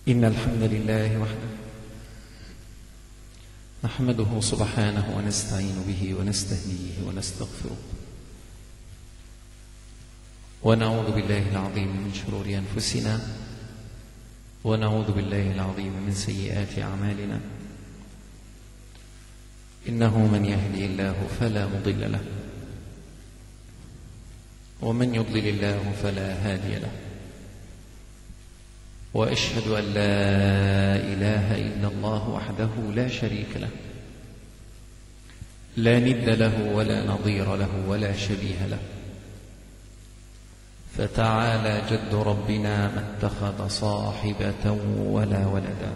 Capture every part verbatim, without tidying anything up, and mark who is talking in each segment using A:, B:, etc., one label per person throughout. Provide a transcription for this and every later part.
A: إن الحمد لله وحده نحمده سبحانه ونستعين به ونستهديه ونستغفره ونعوذ بالله العظيم من شرور أنفسنا ونعوذ بالله العظيم من سيئات أعمالنا. إنه من يهدي الله فلا مضل له ومن يضلل الله فلا هادي له، وأشهد أن لا إله إلا الله وحده لا شريك له لا ند له ولا نظير له ولا شبيه له، فتعالى جد ربنا ما اتخذ صاحبة ولا ولدا.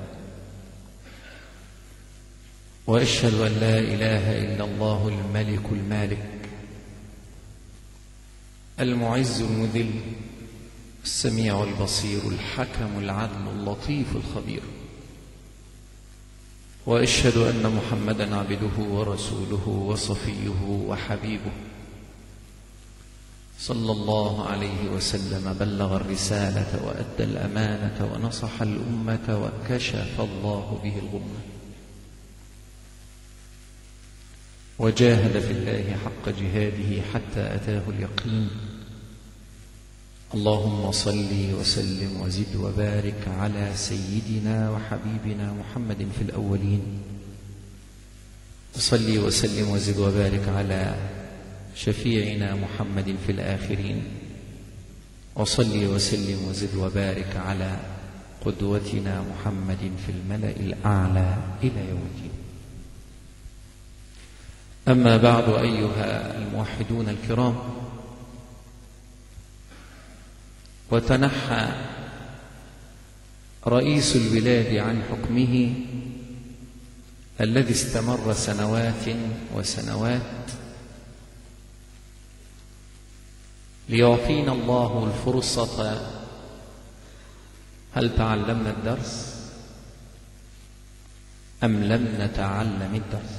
A: وأشهد أن لا إله إلا الله الملك المالك المعز المذل السميع البصير الحكم العدل اللطيف الخبير. وأشهد أن محمدًا عبده ورسوله وصفيه وحبيبه صلى الله عليه وسلم، بلغ الرسالة وأدى الأمانة ونصح الأمة وكشف الله به الغمة، وجاهد في الله حق جهاده حتى أتاه اليقين. اللهم صل وسلم وزد وبارك على سيدنا وحبيبنا محمد في الأولين، وصل وسلم وزد وبارك على شفيعنا محمد في الآخرين، وصل وسلم وزد وبارك على قدوتنا محمد في الملأ الأعلى إلى يوم الدين. أما بعد، أيها الموحدون الكرام، وتنحى رئيس البلاد عن حكمه الذي استمر سنوات وسنوات ليعطينا الله الفرصة. هل تعلمنا الدرس أم لم نتعلم الدرس؟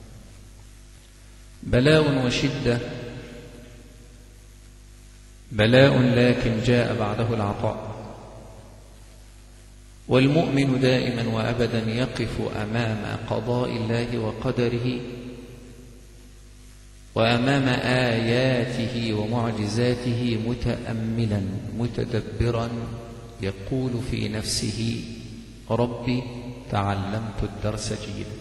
A: بلاء وشدة، بلاء لكن جاء بعده العطاء. والمؤمن دائما وأبدا يقف أمام قضاء الله وقدره وأمام آياته ومعجزاته متأملا متدبرا، يقول في نفسه: ربي تعلمت الدرس جيدا.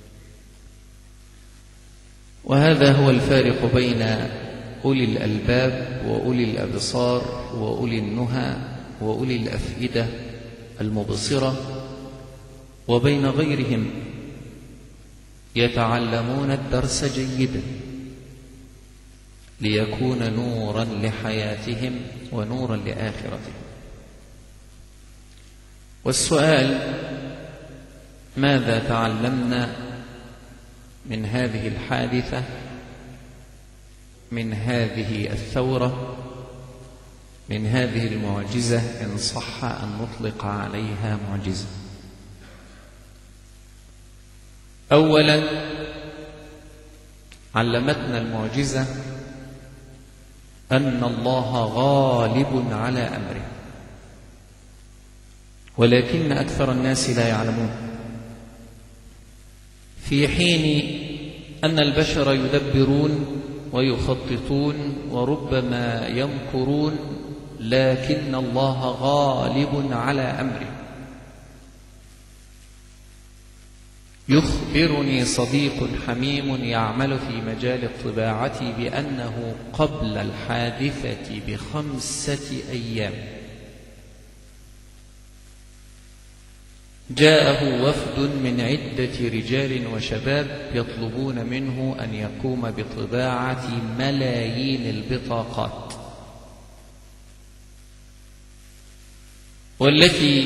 A: وهذا هو الفارق بين أولي الألباب وأولي الأبصار وأولي النهى وأولي الأفئدة المبصرة وبين غيرهم، يتعلمون الدرس جيدا ليكون نورا لحياتهم ونورا لآخرتهم. والسؤال: ماذا تعلمنا من هذه الحادثة، من هذه الثورة، من هذه المعجزة، إن صح أن نطلق عليها معجزة؟ أولا، علمتنا المعجزة أن الله غالب على أمره، ولكن أكثر الناس لا يعلمون، في حين أن البشر يدبرون ويخططون وربما يمكرون، لكن الله غالب على أمره. يخبرني صديق حميم يعمل في مجال الطباعة بأنه قبل الحادثة بخمسة أيام جاءه وفد من عدة رجال وشباب يطلبون منه أن يقوم بطباعة ملايين البطاقات، والتي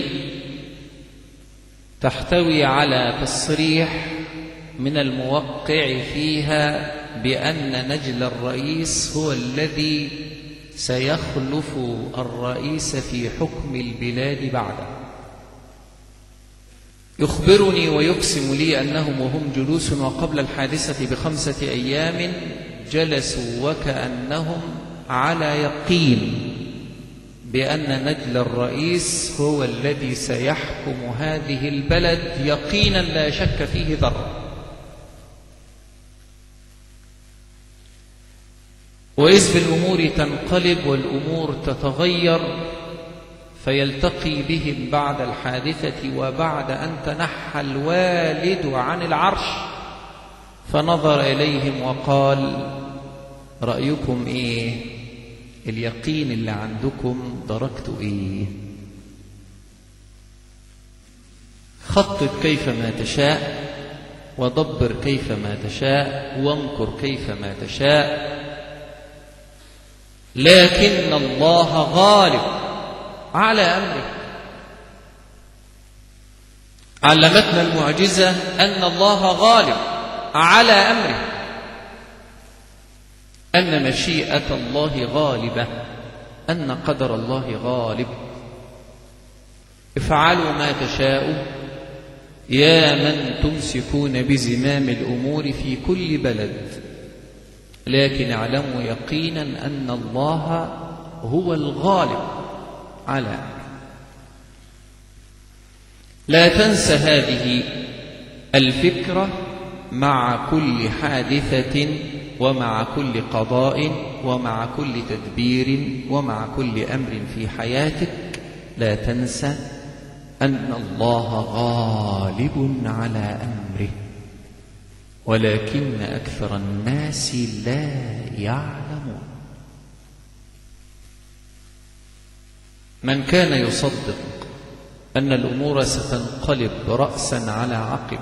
A: تحتوي على تصريح من الموقع فيها بأن نجل الرئيس هو الذي سيخلف الرئيس في حكم البلاد بعده. يخبرني ويقسم لي أنهم وهم جلوس وقبل الحادثة بخمسة أيام جلسوا وكأنهم على يقين بأن نجل الرئيس هو الذي سيحكم هذه البلد يقينا لا شك فيه ذرة. وإذ بالأمور تنقلب والأمور تتغير، فيلتقي بهم بعد الحادثة وبعد أن تنحى الوالد عن العرش، فنظر إليهم وقال: رأيكم إيه؟ اليقين اللي عندكم دركتوا إيه؟ خطط كيفما تشاء، ودبر كيفما تشاء، وامكر كيفما تشاء، لكن الله غالب على أمره. علمتنا المعجزة أن الله غالب على أمره، أن مشيئة الله غالبة، أن قدر الله غالب. افعلوا ما تشاءوا يا من تمسكون بزمام الأمور في كل بلد، لكن اعلموا يقينا أن الله هو الغالب على أمره. لا تنسى هذه الفكرة مع كل حادثة، ومع كل قضاء، ومع كل تدبير، ومع كل أمر في حياتك. لا تنسى أن الله غالب على أمره، ولكن أكثر الناس لا يعلمون. من كان يصدق أن الأمور ستنقلب رأسا على عقب،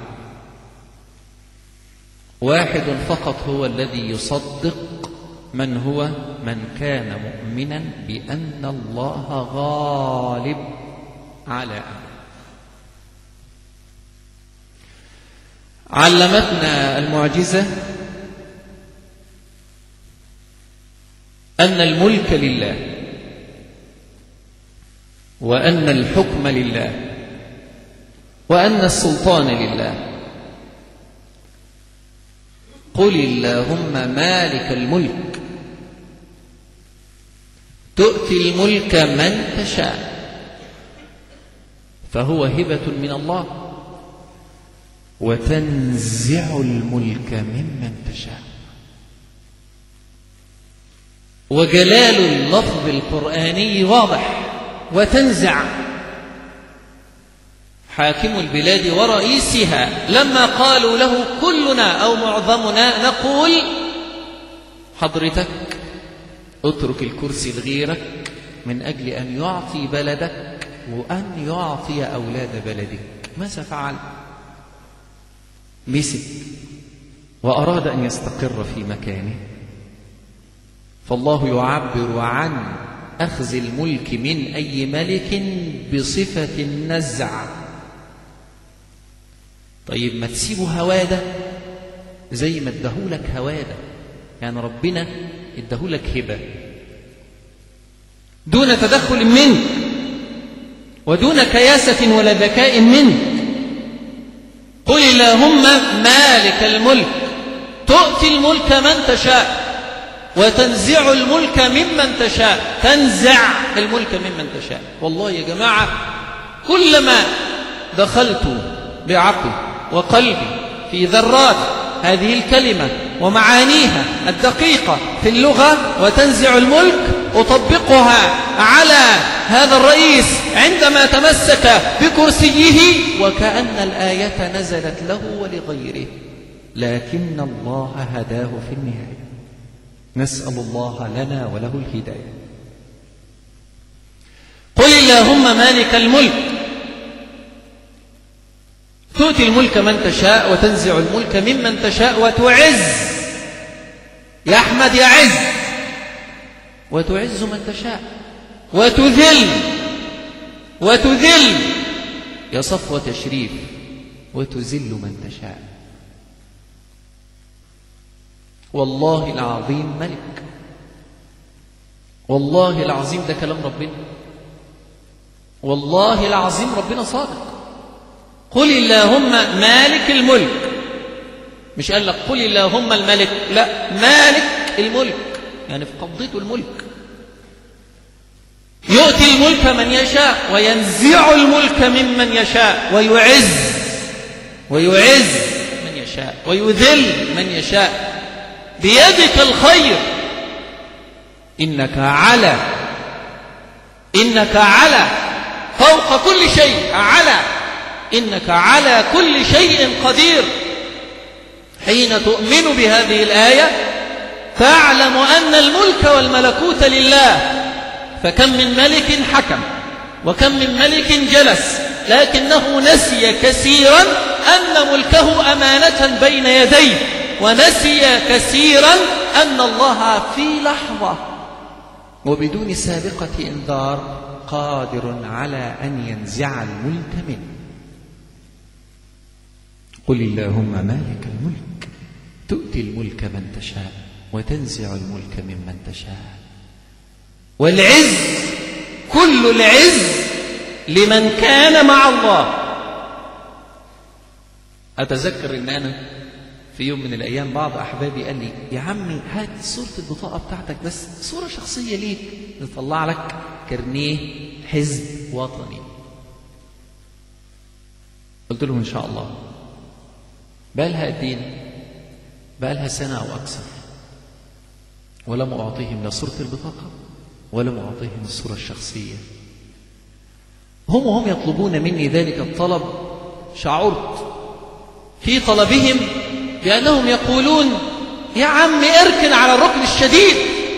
A: واحد فقط هو الذي يصدق، من هو؟ من كان مؤمنا بأن الله غالب على أمره. علمتنا المعجزة أن الملك لله، وأن الحكم لله، وأن السلطان لله. قل اللهم مالك الملك تؤتي الملك من تشاء، فهو هبة من الله، وتنزع الملك ممن تشاء. وجلال اللفظ القرآني واضح. وتنزع. حاكم البلاد ورئيسها لما قالوا له كلنا أو معظمنا نقول: حضرتك اترك الكرسي لغيرك من أجل أن يعطي بلدك وأن يعطي أولاد بلدك. ماذا فعل؟ مسك وأراد أن يستقر في مكانه. فالله يعبر عن أخذ الملك من أي ملك بصفة النزع. طيب ما تسيبه هوادة زي ما ادهولك هوادة، يعني ربنا ادهولك هبة دون تدخل منك ودون كياسة ولا ذكاء منك. قل اللهم مالك الملك تؤتي الملك من تشاء وتنزع الملك ممن تشاء. تنزع الملك ممن تشاء. والله يا جماعة كلما دخلت بعقلي وقلبي في ذرات هذه الكلمة ومعانيها الدقيقة في اللغة وتنزع الملك أطبقها على هذا الرئيس عندما تمسك بكرسيه، وكأن الآية نزلت له ولغيره، لكن الله هداه في النهاية. نسأل الله لنا وله الهداية. قل اللهم مالك الملك تؤتي الملك من تشاء وتنزع الملك ممن تشاء وتعز. يا أحمد يا عز. وتعز من تشاء وتذل وتذل يا صفوة تشريف وتذل من تشاء. والله العظيم ملك، والله العظيم ده كلام ربنا، والله العظيم ربنا صادق. قل اللهم مالك الملك، مش قال لك قل اللهم الملك، لا، مالك الملك يعني في قبضته الملك. يؤتي الملك من يشاء وينزع الملك ممن يشاء ويعز ويعز من يشاء ويذل من يشاء بيدك الخير إنك على إنك على فوق كل شيء على إنك على كل شيء قدير. حين تؤمن بهذه الآية فاعلم أن الملك والملكوت لله. فكم من ملك حكم وكم من ملك جلس لكنه نسي كثيرا أن ملكه أمانة بين يديه، ونسي كثيرا أن الله في لحظة وبدون سابقة إنذار قادر على أن ينزع الملك منه. قل اللهم مالك الملك تؤتي الملك من تشاء وتنزع الملك ممن تشاء. والعز كل العز لمن كان مع الله. أتذكر أن أنا في يوم من الأيام بعض أحبابي قال لي يا عمي هات صورة البطاقة بتاعتك بس صورة شخصية ليك نطلع لك كرنيه حزب وطني. قلت لهم إن شاء الله. بقى لها قد ايه؟ بقى لها سنة أو أكثر ولم أعطيهم لا صورة البطاقة ولم أعطيهم الصورة الشخصية. هم وهم يطلبون مني ذلك الطلب شعرت في طلبهم بأنهم يقولون يا عم اركن على الركن الشديد،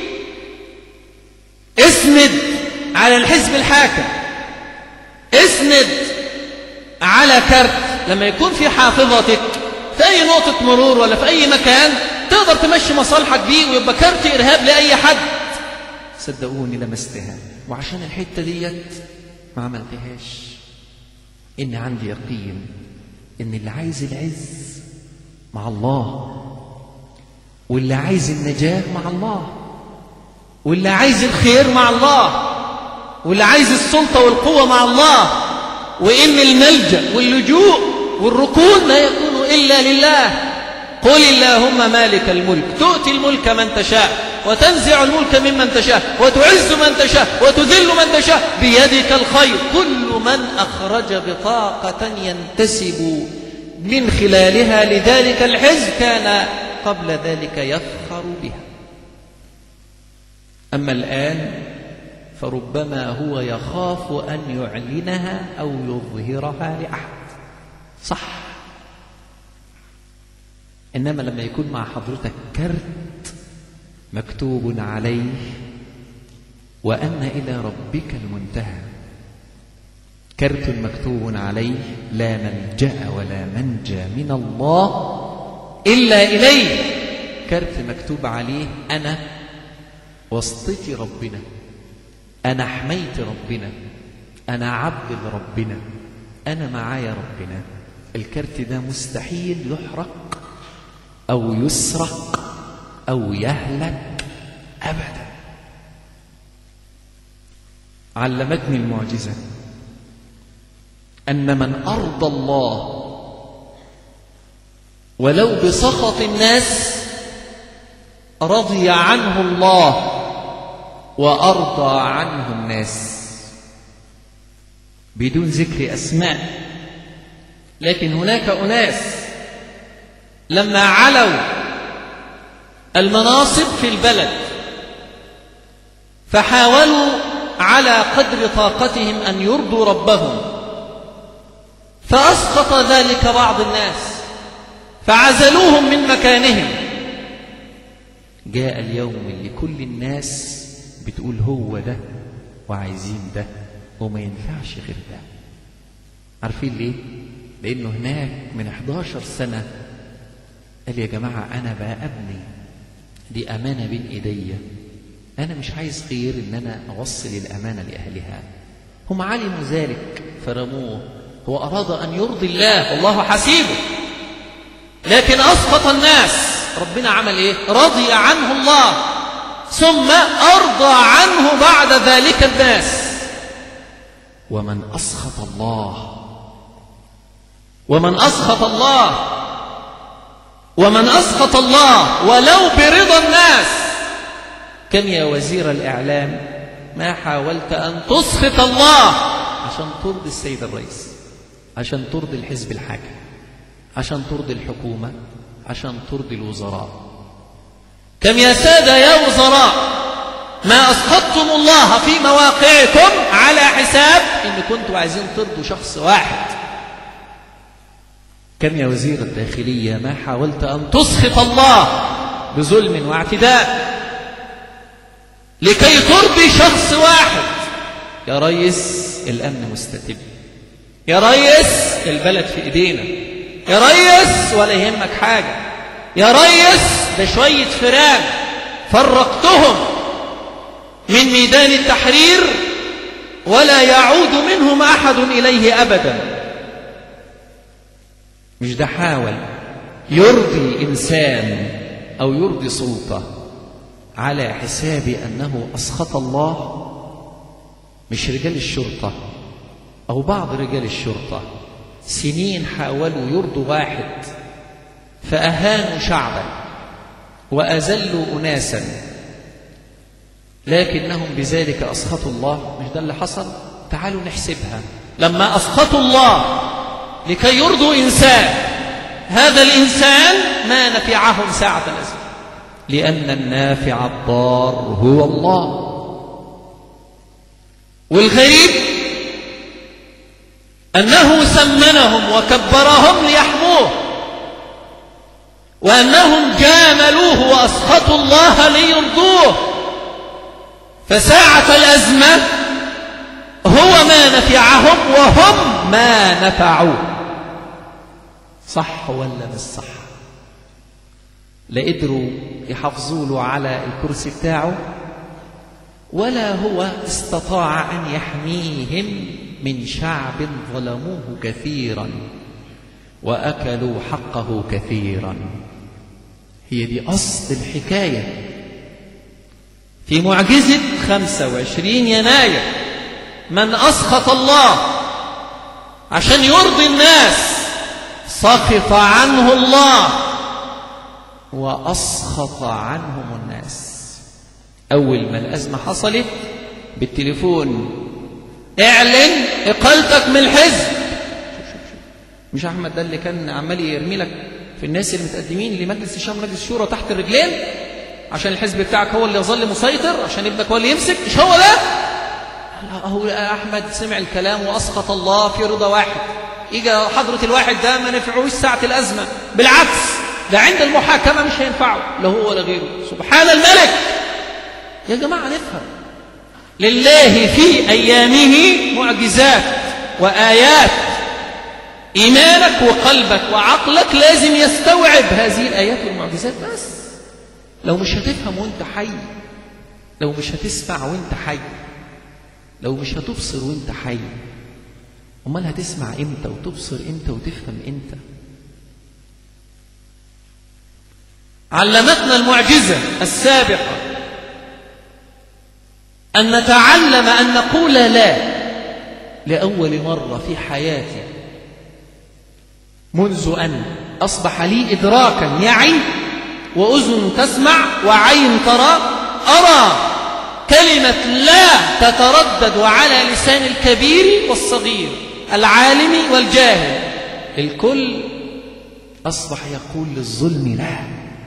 A: اسند على الحزب الحاكم، اسند على كارت لما يكون في حافظتك في أي نقطة مرور ولا في أي مكان تقدر تمشي مصالحك بيه ويبقى كارت إرهاب لأي حد. صدقوني لمستها، وعشان الحتة ديت ما عملتهاش. إن عندي يقين إن اللي عايز العز مع الله، واللي عايز النجاة مع الله، واللي عايز الخير مع الله، واللي عايز السلطة والقوة مع الله، وإن الملجأ واللجوء والركون لا يكون إلا لله. قل اللهم مالك الملك تؤتي الملك من تشاء وتنزع الملك ممن تشاء وتعز من تشاء وتذل من تشاء بيدك الخير. كل من أخرج بطاقة ينتسب من خلالها لذلك الحزب كان قبل ذلك يفخر بها. أما الآن فربما هو يخاف أن يعلنها أو يظهرها لأحد. صح، إنما لما يكون مع حضرتك كرت مكتوب عليه وأن إلى ربك المنتهى، كرت مكتوب عليه لا ملجأ ولا منجى من الله إلا إليه، كرت مكتوب عليه أنا وسطتي ربنا، أنا حميت ربنا، أنا عبد لربنا، أنا معايا ربنا. الكرت ده مستحيل يحرق أو يسرق أو يهلك أبدا. علمتني المعجزة أن من أرضى الله ولو بسخط الناس رضي عنه الله وأرضى عنه الناس، بدون ذكر أسماء. لكن هناك أناس لما علوا المناصب في البلد فحاولوا على قدر طاقتهم أن يرضوا ربهم، فأسقط ذلك بعض الناس فعزلوهم من مكانهم. جاء اليوم اللي كل الناس بتقول هو ده وعايزين ده وما ينفعش غير ده. عارفين ليه؟ لأنه هناك من إحدى عشرة سنة قال يا جماعة أنا بقى أبني دي أمانة بين إيديا، أنا مش عايز غير إن أنا أوصل الأمانة لأهلها. هم علموا ذلك فرموه. هو أراد أن يرضي الله والله حسيبه، لكن أسقط الناس. ربنا عمل إيه؟ رضي عنه الله ثم أرضى عنه بعد ذلك الناس. ومن أسخط الله ومن أسخط الله ومن أسخط الله ولو برضا الناس كان يا وزير الإعلام ما حاولت أن تسخط الله عشان ترضي السيد الرئيس، عشان ترضي الحزب الحاكم، عشان ترضي الحكومة، عشان ترضي الوزراء. كم يا سادة يا وزراء ما أسخطتم الله في مواقعكم على حساب إن كنتوا عايزين ترضوا شخص واحد. كم يا وزير الداخلية ما حاولت أن تسخط الله بظلم واعتداء لكي ترضي شخص واحد. يا ريس الأمن مستتب، يا ريس البلد في إيدينا، يا ريس ولا يهمك حاجة، يا ريس ده شوية فراغ فرقتهم من ميدان التحرير ولا يعود منهم أحد إليه أبدا. مش ده حاول يرضي إنسان أو يرضي سلطة على حساب أنه أسخط الله؟ مش رجال الشرطة أو بعض رجال الشرطة سنين حاولوا يرضوا واحد فأهانوا شعبا وأذلوا أناسا، لكنهم بذلك أسخطوا الله. مش ده اللي حصل؟ تعالوا نحسبها. لما أسخطوا الله لكي يرضوا إنسان، هذا الإنسان ما نفعهم ساعة الأزمة، لأن النافع الضار هو الله. والغريب أنه سمنهم وكبرهم ليحموه، وأنهم جاملوه وأسخطوا الله ليرضوه. فساعة الأزمة هو ما نفعهم وهم ما نفعوه. صح ولا مش صح؟ لا قدروا يحافظوا له على الكرسي بتاعه، ولا هو استطاع أن يحميهم من شعب ظلموه كثيرا وأكلوا حقه كثيرا. هي دي أصل الحكاية. في معجزة خمسة وعشرين يناير من أسخط الله عشان يرضي الناس سخط عنه الله وأسخط عنهم الناس. أول ما الأزمة حصلت بالتليفون اعلن إقالتك من الحزب. مش أحمد ده اللي كان عمال يرمي لك في الناس المتقدمين لمجلس الشام ومجلس الشورى تحت الرجلين عشان الحزب بتاعك هو اللي يظل مسيطر، عشان ابنك هو اللي يمسك؟ مش هو ده؟ هو أحمد سمع الكلام وأسخط الله في رضا واحد. إجا حضرة الواحد ده ما نفعوش ساعة الأزمة، بالعكس ده عند المحاكمة مش هينفعه لا هو ولا غيره. سبحان الملك. يا جماعة نفهم، لله في أيامه معجزات وآيات. إيمانك وقلبك وعقلك لازم يستوعب هذه الآيات والمعجزات. بس لو مش هتفهم وانت حي، لو مش هتسمع وانت حي، لو مش هتبصر وانت حي، امال هتسمع امتى وتبصر امتى وتفهم امتى؟ علمتنا المعجزة السابقة أن نتعلم أن نقول لا لأول مرة في حياتي منذ أن أصبح لي إدراكا يعي وأذن تسمع وعين ترى. أرى كلمة لا تتردد على لسان الكبير والصغير، العالم والجاهل. الكل أصبح يقول للظلم لا،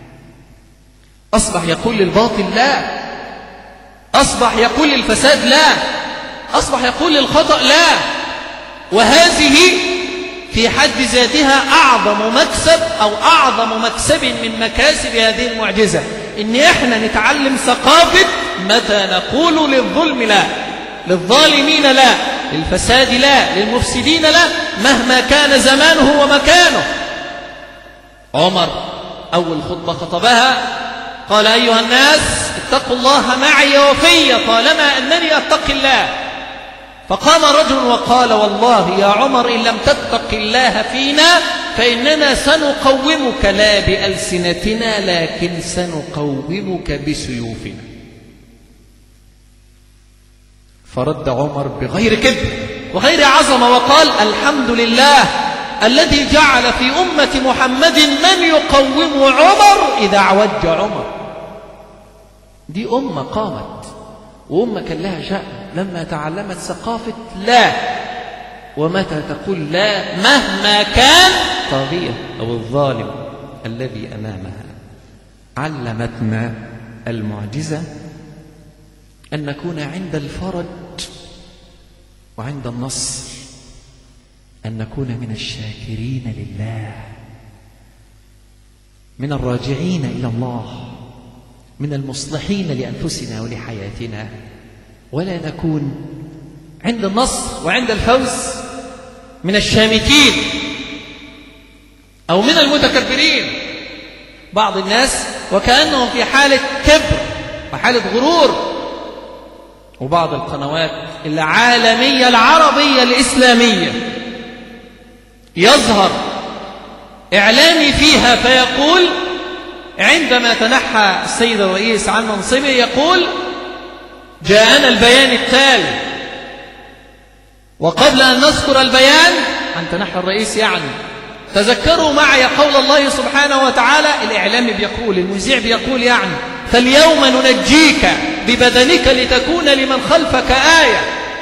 A: أصبح يقول للباطل لا، أصبح يقول للفساد لا، أصبح يقول للخطأ لا. وهذه في حد ذاتها أعظم مكسب أو أعظم مكسب من مكاسب هذه المعجزة، إن إحنا نتعلم ثقافة متى نقول للظلم لا، للظالمين لا، للفساد لا، للمفسدين لا، مهما كان زمانه ومكانه. عمر أول خطبة خطبها قال: أيها الناس اتقوا الله معي وفي طالما أنني أتقي الله. فقام رجل وقال: والله يا عمر إن لم تتق الله فينا فإننا سنقومك لا بألسنتنا لكن سنقومك بسيوفنا. فرد عمر بغير كبر وغير عظمة وقال: الحمد لله الذي جعل في أمة محمد من يقوم عمر إذا اعوج عمر. دي أمة قامت وأمك كان لها شأن لما تعلمت ثقافة لا، ومتى تقول لا مهما كان طاغية أو الظالم الذي أمامها. علمتنا المعجزة أن نكون عند الفرج وعند النصر أن نكون من الشاكرين لله، من الراجعين إلى الله، من المصلحين لأنفسنا ولحياتنا، ولا نكون عند النصر وعند الفوز من الشامتين أو من المتكبرين. بعض الناس وكأنهم في حالة كبر وحالة غرور، وبعض القنوات العالمية العربية الإسلامية يظهر إعلامي فيها فيقول عندما تنحى السيد الرئيس عن منصبه يقول جاءنا البيان التالي، وقبل أن نذكر البيان عن تنحى الرئيس يعني تذكروا معي قول الله سبحانه وتعالى. الإعلامي بيقول، المذيع بيقول يعني فاليوم ننجيك ببدنك لتكون لمن خلفك آية.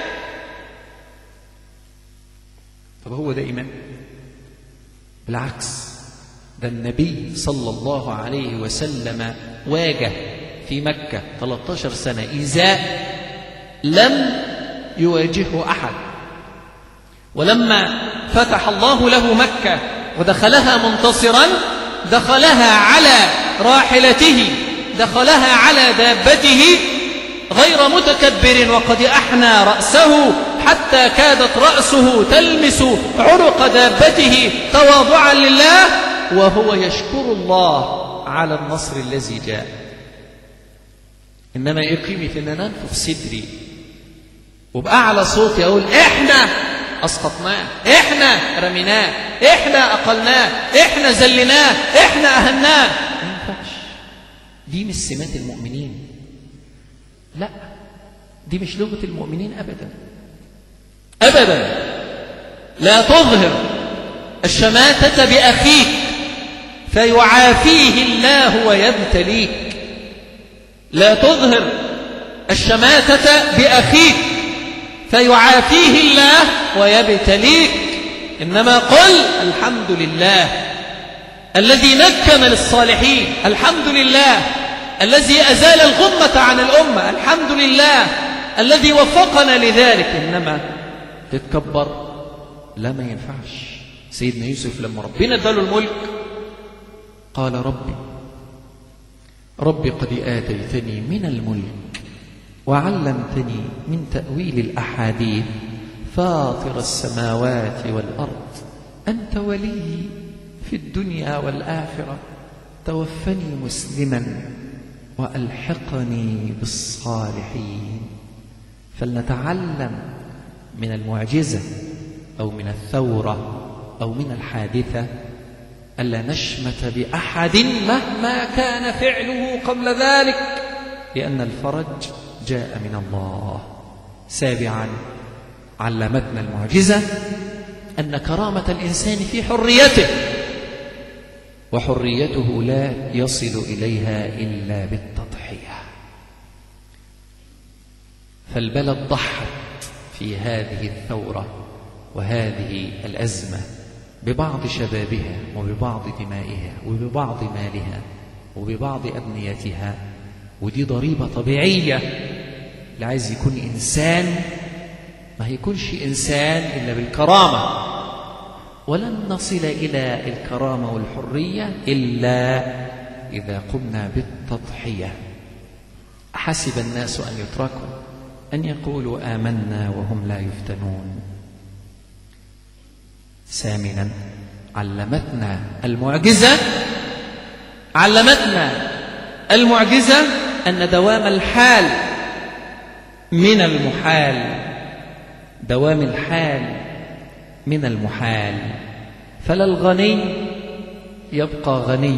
A: طب هو ده إيمان؟ بالعكس، ده النبي صلى الله عليه وسلم واجه في مكة ثلاثة عشر سنة إيذاء لم يواجهه أحد، ولما فتح الله له مكة ودخلها منتصرا دخلها على راحلته، دخلها على دابته غير متكبر، وقد أحنى رأسه حتى كادت رأسه تلمس عنق دابته تواضعا لله، وهو يشكر الله على النصر الذي جاء. إنما يقيمي في أن أنفخ صدري وبأعلى صوتي أقول إحنا أسقطناه، إحنا رميناه، إحنا أقلناه، إحنا زلناه، إحنا أهناه، ما ينفعش. دي مش سمات المؤمنين، لا، دي مش لغة المؤمنين أبدا أبدا. لا تظهر الشماتة بأخيك فيعافيه الله ويبتليك، لا تظهر الشماتة بأخيك فيعافيه الله ويبتليك، إنما قل الحمد لله الذي مكن للصالحين، الحمد لله الذي أزال الغمة عن الأمة، الحمد لله الذي وفقنا لذلك. إنما تتكبر لا، ما ينفعش. سيدنا يوسف لما ربنا اداله الملك قال ربي ربي قد آتيتني من الملك وعلمتني من تأويل الأحاديث فاطر السماوات والأرض أنت ولي في الدنيا والآخرة توفني مسلما وألحقني بالصالحين. فلنتعلم من المعجزة أو من الثورة أو من الحادثة ألا نشمت بأحد مهما كان فعله قبل ذلك، لأن الفرج جاء من الله. سابعا، علمتنا المعجزة أن كرامة الإنسان في حريته، وحريته لا يصل إليها إلا بالتضحية. فالبلد ضحت في هذه الثورة وهذه الأزمة ببعض شبابها وببعض دمائها وببعض مالها وببعض أبنيتها، ودي ضريبة طبيعية. اللي عايز يكون إنسان ما هيكونش إنسان إلا بالكرامة، ولن نصل إلى الكرامة والحرية إلا إذا قمنا بالتضحية. أحسب الناس أن يتركوا أن يقولوا آمنا وهم لا يفتنون. ثامنا، علمتنا المعجزة علمتنا المعجزة أن دوام الحال من المحال، دوام الحال من المحال. فلا الغني يبقى غني،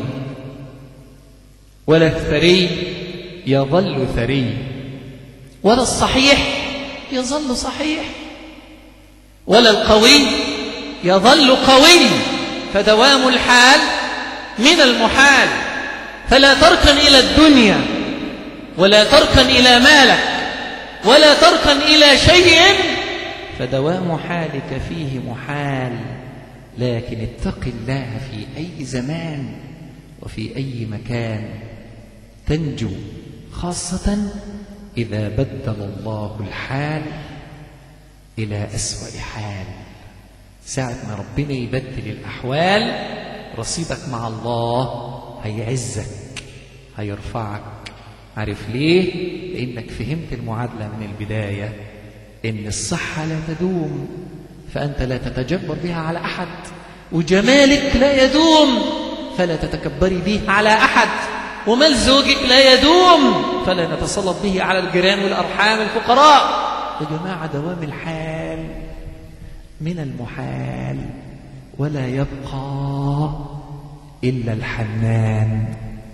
A: ولا الثري يظل ثري، ولا الصحيح يظل صحيح، ولا القوي يظل قوي. فدوام الحال من المحال. فلا تركن إلى الدنيا ولا تركن إلى مالك ولا تركن إلى شيء فدوام حالك فيه محال. لكن اتق الله في أي زمان وفي أي مكان تنجو، خاصة إذا بدل الله الحال إلى أسوأ حال. ساعة ما ربنا يبدل الأحوال رصيدك مع الله هيعزك هيرفعك. عارف ليه؟ لأنك فهمت المعادلة من البداية، إن الصحة لا تدوم فأنت لا تتجبر بها على أحد، وجمالك لا يدوم فلا تتكبري به على أحد، ومال زوجك لا يدوم فلا نتسلط به على الجيران والأرحام الفقراء. يا جماعة دوام الحال من المحال، ولا يبقى إلا الحنان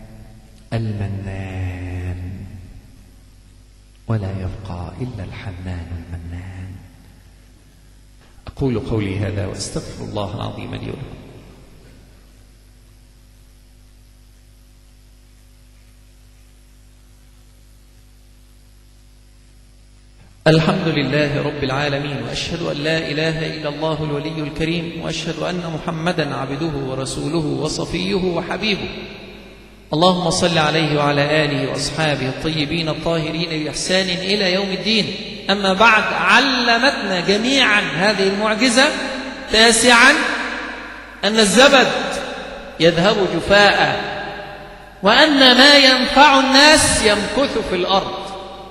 A: المنان، ولا يبقى إلا الحنان المنان. أقول قولي هذا وأستغفر الله العظيم لي ولكم. الحمد لله رب العالمين، وأشهد أن لا إله إلا الله الولي الكريم، وأشهد أن محمدا عبده ورسوله وصفيه وحبيبه. اللهم صل عليه وعلى آله وأصحابه الطيبين الطاهرين بإحسان إلى يوم الدين. أما بعد، علمتنا جميعا هذه المعجزة تاسعا أن الزبد يذهب جفاء، وأن ما ينفع الناس يمكث في الأرض.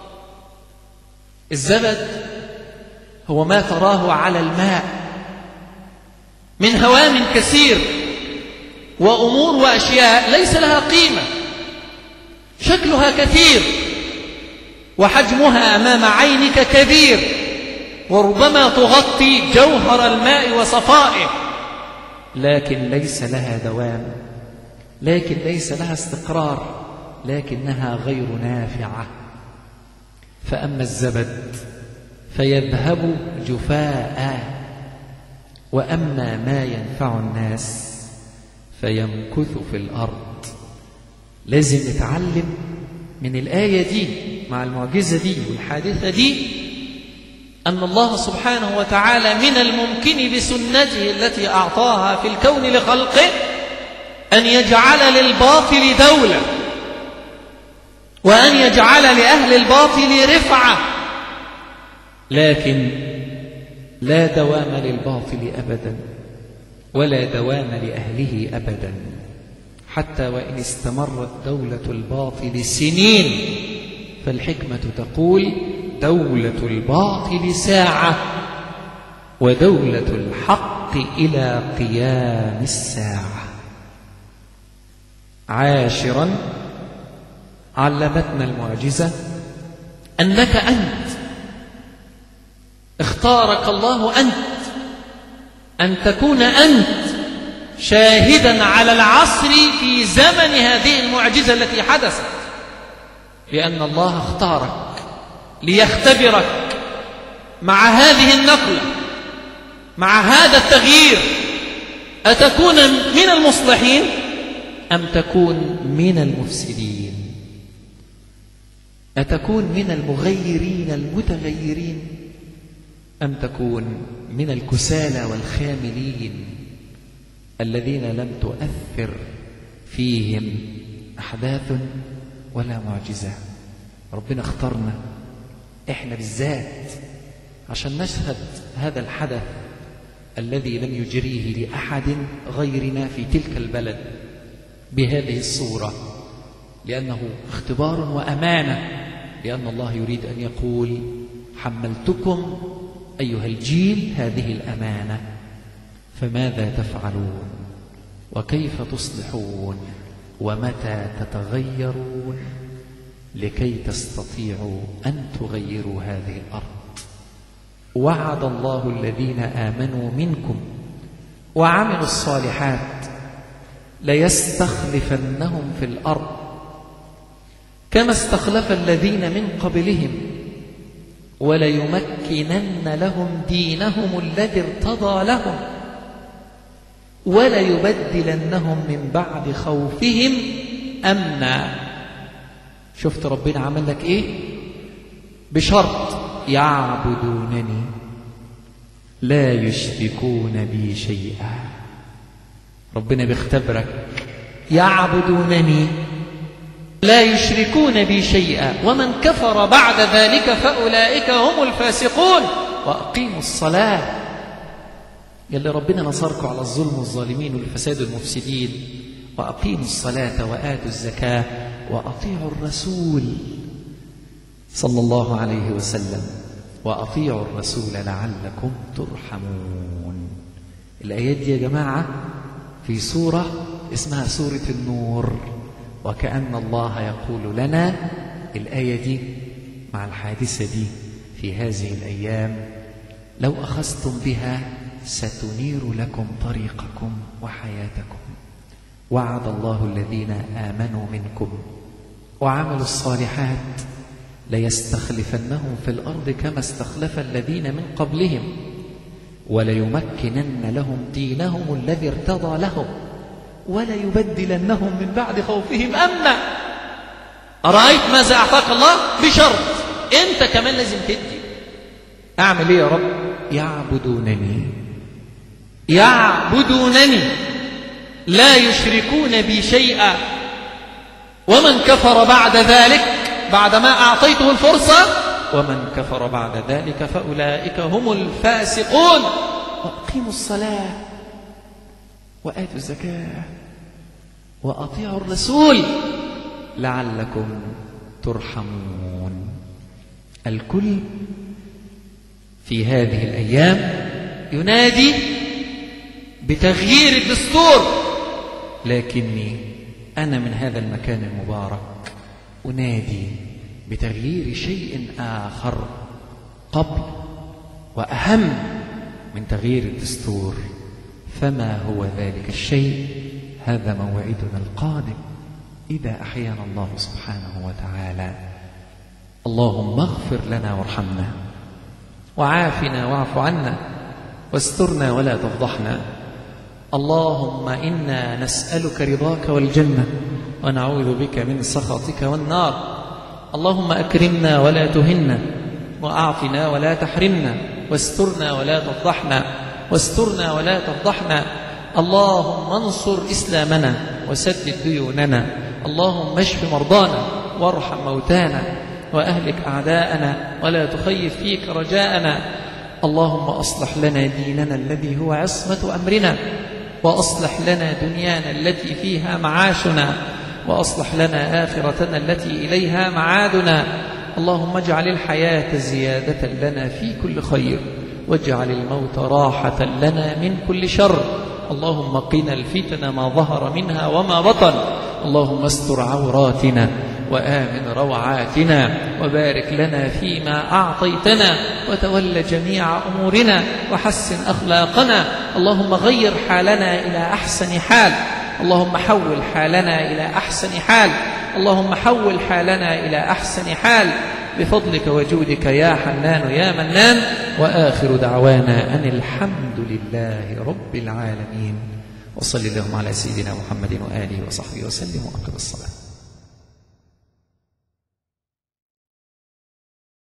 A: الزبد هو ما تراه على الماء من هوام كثير وأمور وأشياء ليس لها قيمة، شكلها كثير وحجمها أمام عينك كبير، وربما تغطي جوهر الماء وصفائه، لكن ليس لها دوام، لكن ليس لها استقرار، لكنها غير نافعة. فأما الزبد فيذهب جفاء، وأما ما ينفع الناس فيمكث في الأرض. لازم نتعلم من الآية دي مع المعجزة دي والحادثة دي أن الله سبحانه وتعالى من الممكن بسنته التي أعطاها في الكون لخلقه أن يجعل للباطل دولة، وأن يجعل لأهل الباطل رفعة، لكن لا دوام للباطل أبدا، ولا دوام لأهله أبدا. حتى وإن استمرت دولة الباطل سنين فالحكمة تقول دولة الباطل ساعة، ودولة الحق إلى قيام الساعة. عاشرا، علمتنا المعجزة أنك أنت اختارك الله أنت أن تكون أنت شاهدا على العصر في زمن هذه المعجزة التي حدثت، لأن الله اختارك ليختبرك مع هذه النقلة، مع هذا التغيير، أتكون من المصلحين أم تكون من المفسدين؟ أتكون من المغيرين المتغيرين أم تكون من الكسالى والخاملين الذين لم تؤثر فيهم أحداث ولا معجزة؟ ربنا اختارنا إحنا بالذات عشان نشهد هذا الحدث الذي لم يجريه لأحد غيرنا في تلك البلد بهذه الصورة، لأنه اختبار وأمانة، لأن الله يريد أن يقول حملتكم أيها الجيل هذه الأمانة، فماذا تفعلون وكيف تصلحون ومتى تتغيرون لكي تستطيعوا أن تغيروا هذه الأرض. وعد الله الذين آمنوا منكم وعملوا الصالحات ليستخلفنهم في الأرض كما استخلف الذين من قبلهم وليمكنن لهم دينهم الذي ارتضى لهم وليبدلنهم من بعد خوفهم أمنا. شفت ربنا عمل لك إيه؟ بشرط يعبدونني لا يشركون بي شيئا. ربنا بيختبرك، يعبدونني لا يشركون بي شيئا ومن كفر بعد ذلك فأولئك هم الفاسقون وأقيموا الصلاة. يلي ربنا نصركم على الظلم والظالمين والفساد والمفسدين، وأقيموا الصلاة وآتوا الزكاة وأطيعوا الرسول صلى الله عليه وسلم، وأطيعوا الرسول لعلكم ترحمون. الآيات دي يا جماعة في سورة اسمها سورة النور، وكأن الله يقول لنا الآية دي مع الحادثة دي في هذه الأيام لو أخذتم بها ستنير لكم طريقكم وحياتكم. وعد الله الذين آمنوا منكم وعملوا الصالحات ليستخلفنهم في الأرض كما استخلف الذين من قبلهم وليمكنن لهم دينهم الذي ارتضى لهم وليبدلنهم من بعد خوفهم أمنا. أرأيت ماذا أعطاك الله؟ بشرط أنت كمان لازم تدي. أعمل إيه يا رب؟ يعبدونني يعبدونني لا يشركون بي شيئا ومن كفر بعد ذلك بعدما أعطيته الفرصة ومن كفر بعد ذلك فأولئك هم الفاسقون وأقيموا الصلاة وآتوا الزكاة وأطيعوا الرسول لعلكم ترحمون. الكل في هذه الأيام ينادي بتغيير الدستور، لكني أنا من هذا المكان المبارك أنادي بتغيير شيء آخر قبل وأهم من تغيير الدستور. فما هو ذلك الشيء؟ هذا موعدنا القادم إذا أحيانا الله سبحانه وتعالى. اللهم اغفر لنا وارحمنا وعافنا واعف عنا واسترنا ولا تفضحنا. اللهم إنا نسألك رضاك والجنة ونعوذ بك من سخطك والنار. اللهم أكرمنا ولا تهنا وأعطنا ولا تحرمنا واسترنا ولا تفضحنا واسترنا ولا تفضحنا. اللهم انصر إسلامنا وسدد ديوننا. اللهم اشف مرضانا وارحم موتانا وأهلك أعداءنا ولا تخيف فيك رجاءنا. اللهم أصلح لنا ديننا الذي هو عصمة أمرنا وأصلح لنا دنيانا التي فيها معاشنا وأصلح لنا آخرتنا التي إليها معادنا. اللهم اجعل الحياة زيادة لنا في كل خير واجعل الموت راحة لنا من كل شر. اللهم قنا الفتن ما ظهر منها وما بطن. اللهم استر عوراتنا وآمن روعاتنا وبارك لنا فيما أعطيتنا وتول جميع أمورنا وحسن أخلاقنا. اللهم غير حالنا إلى أحسن حال. اللهم حول حالنا إلى أحسن حال. اللهم حول حالنا إلى أحسن حال بفضلك وجودك يا حنان يا منان. وآخر دعوانا أن الحمد لله رب العالمين. وصلي اللهم على سيدنا محمد وآله وصحبه وسلم وأقم الصلاة.